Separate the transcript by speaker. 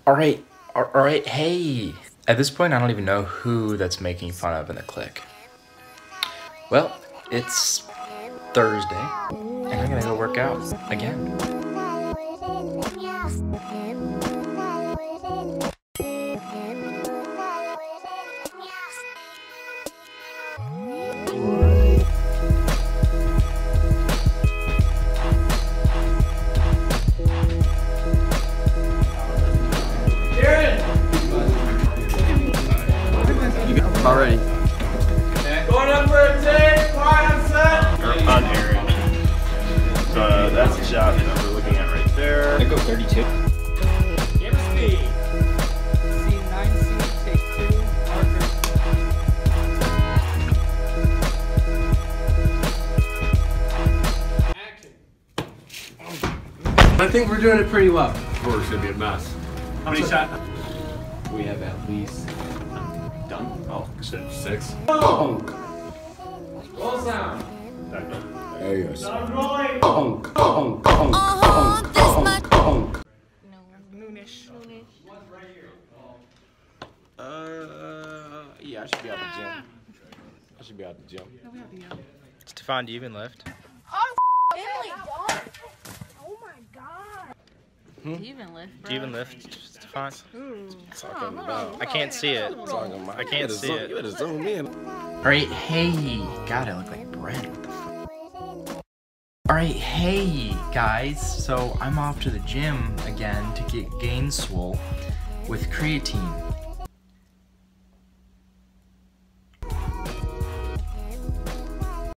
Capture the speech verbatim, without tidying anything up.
Speaker 1: Alright, alright, hey! At this point, I don't even know who that's making fun of in the clique. Well, it's Thursday, and I'm gonna go work out again.
Speaker 2: Already.
Speaker 3: Going up for a take, quiet on set.
Speaker 4: On Aaron. So that's the shot that we're looking at right there.
Speaker 2: I go thirty-two.
Speaker 3: Camera speed.
Speaker 5: Scene nine C, take two, marker.
Speaker 3: Action. I think we're doing it pretty well. Or it's gonna be a mess.
Speaker 4: How many shots?
Speaker 2: We have at least
Speaker 4: Done? Oh, shit.
Speaker 3: Six.
Speaker 2: Punk.
Speaker 3: Roll sound.
Speaker 2: There you go.
Speaker 3: I'm rolling.
Speaker 2: Punk, punk, punk, punk, punk, punk.
Speaker 5: Noonish.
Speaker 2: Uh, yeah, I should be out the gym. I should be out the gym.
Speaker 1: Stephane, do you even lift?
Speaker 6: Oh, Emily, don't. Oh my god.
Speaker 1: Hmm?
Speaker 6: Do you even lift, bro?
Speaker 1: Do you even lift, Stephane?
Speaker 2: Talking about.
Speaker 1: I can't see it.
Speaker 2: Talking about.
Speaker 1: I can't see it.
Speaker 2: You better zoom in.
Speaker 1: Alright, hey! God, I look like bread. What the fuck? Alright, hey, guys. So, I'm off to the gym again to get gain swole with creatine.